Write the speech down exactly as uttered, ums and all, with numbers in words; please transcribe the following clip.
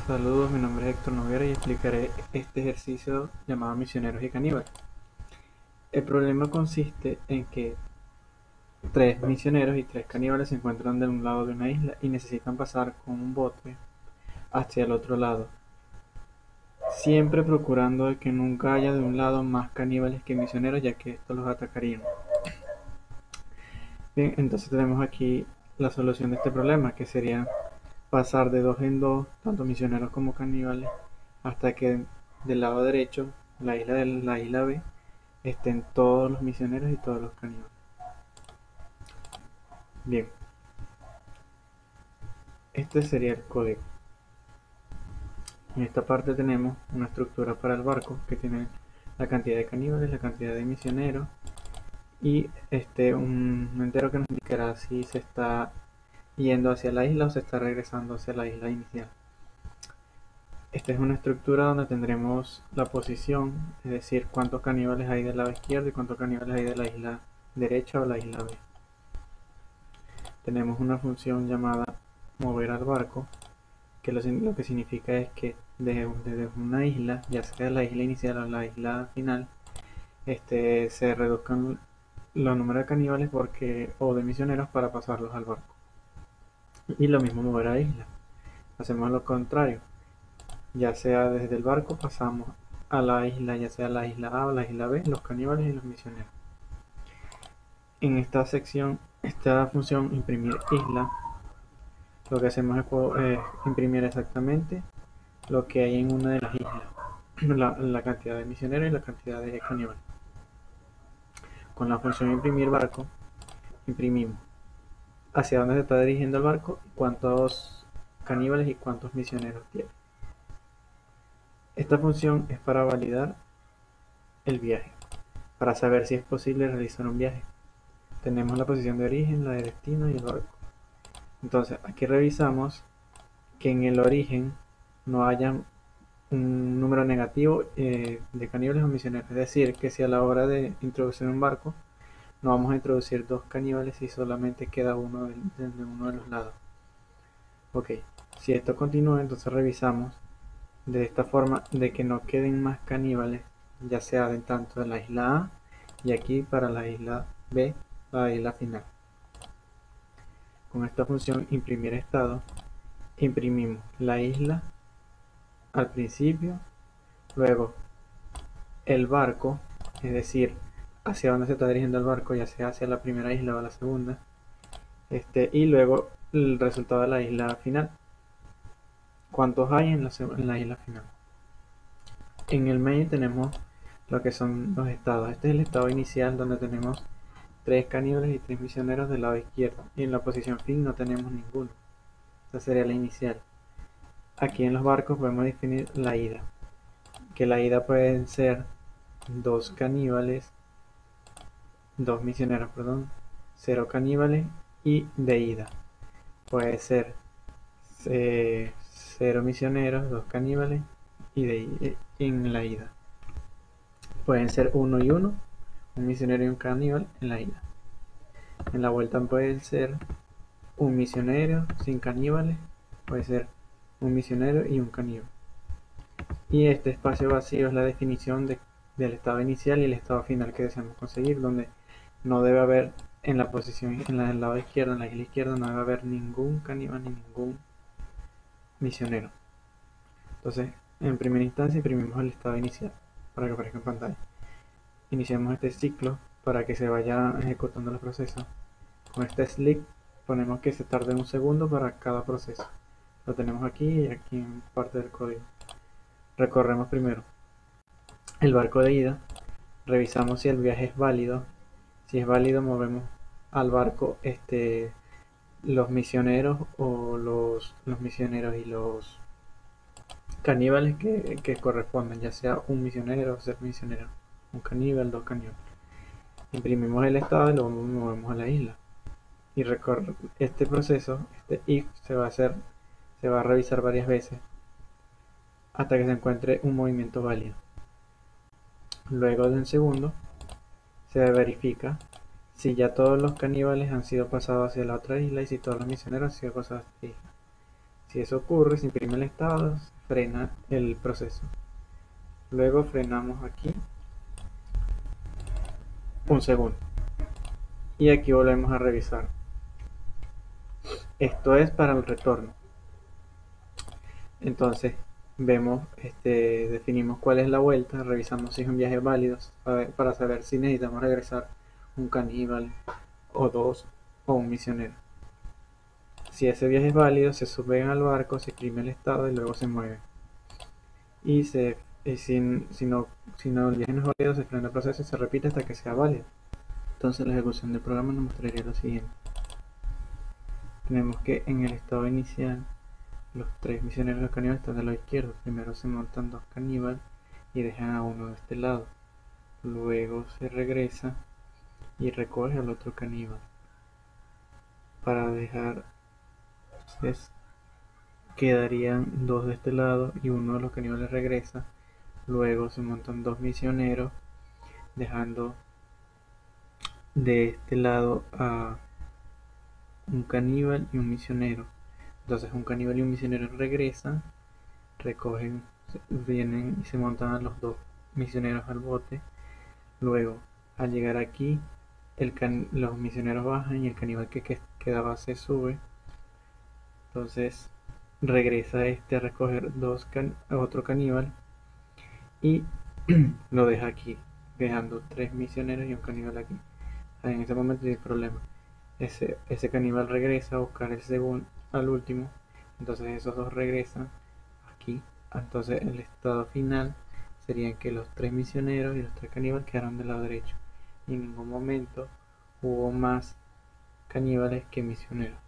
Saludos, mi nombre es Héctor Noguera y explicaré este ejercicio llamado Misioneros y Caníbales. El problema consiste en que tres misioneros y tres caníbales se encuentran de un lado de una isla y necesitan pasar con un bote hacia el otro lado, siempre procurando de que nunca haya de un lado más caníbales que misioneros, ya que estos los atacarían. Bien, entonces tenemos aquí la solución de este problema, que sería pasar de dos en dos, tanto misioneros como caníbales, hasta que del lado derecho, la isla de la isla B, estén todos los misioneros y todos los caníbales. Bien, este sería el código. En esta parte tenemos una estructura para el barco que tiene la cantidad de caníbales, la cantidad de misioneros y este un entero que nos indicará si se está yendo hacia la isla o se está regresando hacia la isla inicial. Esta es una estructura donde tendremos la posición, es decir, cuántos caníbales hay del lado izquierdo y cuántos caníbales hay de la isla derecha o la isla B. Tenemos una función llamada mover al barco, que lo, lo que significa es que desde, desde una isla, ya sea la isla inicial o la isla final, este, se reduzcan los números de caníbales porque, o de misioneros para pasarlos al barco. Y lo mismo mover a isla. Hacemos lo contrario. Ya sea desde el barco pasamos a la isla, ya sea la isla A o la isla B, los caníbales y los misioneros. En esta sección, esta función imprimir isla, lo que hacemos es eh, imprimir exactamente lo que hay en una de las islas, la, la cantidad de misioneros y la cantidad de caníbales. Con la función imprimir barco, imprimimos hacia dónde se está dirigiendo el barco, cuántos caníbales y cuántos misioneros tiene. Esta función es para validar el viaje, para saber si es posible realizar un viaje. Tenemos la posición de origen, la de destino y el barco. Entonces aquí revisamos que en el origen no haya un número negativo eh, de caníbales o misioneros. Es decir, que si a la hora de introducir un barco no vamos a introducir dos caníbales y solamente queda uno de, de, de uno de los lados. Ok, si esto continúa, entonces revisamos de esta forma de que no queden más caníbales, ya sea de tanto de la isla A y aquí para la isla B, la isla final. Con esta función imprimir estado, imprimimos la isla al principio, luego el barco, es decir, hacia dónde se está dirigiendo el barco, ya sea hacia la primera isla o la segunda, este, y luego el resultado de la isla final. ¿Cuántos hay en la, en la isla final? En el main tenemos lo que son los estados. Este es el estado inicial donde tenemos tres caníbales y tres misioneros del lado izquierdo. Y en la posición fin no tenemos ninguno. Esta sería la inicial. Aquí en los barcos podemos definir la ida. Que la ida pueden ser dos caníbales, dos misioneros, perdón, cero caníbales y de ida. Puede ser eh, cero misioneros, dos caníbales y de en la ida. Pueden ser uno y uno, un misionero y un caníbal en la ida. En la vuelta pueden ser un misionero sin caníbales, puede ser un misionero y un caníbal. Y este espacio vacío es la definición de, del estado inicial y el estado final que deseamos conseguir, donde no debe haber en la posición, en la del lado izquierdo, en la isla izquierda, no debe haber ningún caníbal ni ningún misionero. Entonces, en primera instancia imprimimos el estado inicial para que aparezca en pantalla. Iniciamos este ciclo para que se vaya ejecutando los procesos. Con este sleep ponemos que se tarde un segundo para cada proceso. Lo tenemos aquí y aquí en parte del código. Recorremos primero el barco de ida, revisamos si el viaje es válido. Si es válido, movemos al barco este, los misioneros o los, los misioneros y los caníbales que, que correspondan, ya sea un misionero o ser misionero, un caníbal, dos caníbales. Imprimimos el estado y lo movemos a la isla. Y recorre este proceso, este if se va a hacer, se va a revisar varias veces hasta que se encuentre un movimiento válido. Luego de un segundo se verifica si ya todos los caníbales han sido pasados hacia la otra isla y si todos los misioneros han sido pasados a esta isla. Si eso ocurre, se imprime el estado, frena el proceso. Luego frenamos aquí un segundo y aquí volvemos a revisar. Esto es para el retorno. Entonces vemos, este, definimos cuál es la vuelta, revisamos si es un viaje válido para saber si necesitamos regresar un caníbal o dos o un misionero. Si ese viaje es válido, se suben al barco, se imprime el estado y luego se mueve. Y, se, y si, si, no, si no el viaje no es válido, se frena el proceso y se repite hasta que sea válido. Entonces la ejecución del programa nos mostraría lo siguiente. Tenemos que en el estado inicial los tres misioneros de los caníbales están del lado izquierdo. Primero se montan dos caníbales y dejan a uno de este lado. Luego se regresa y recoge al otro caníbal para dejar. Entonces quedarían dos de este lado y uno de los caníbales regresa. Luego se montan dos misioneros dejando de este lado a un caníbal y un misionero. Entonces un caníbal y un misionero regresan, recogen, vienen y se montan a los dos misioneros al bote. Luego, al llegar aquí, el can los misioneros bajan y el caníbal que, que quedaba se sube. Entonces regresa este a recoger dos can a otro caníbal y lo deja aquí, dejando tres misioneros y un caníbal aquí. En ese momento hay problema. Ese, ese caníbal regresa a buscar el segundo al último. Entonces esos dos regresan aquí. Entonces el estado final sería que los tres misioneros y los tres caníbales quedaron del lado derecho. Y en ningún momento hubo más caníbales que misioneros.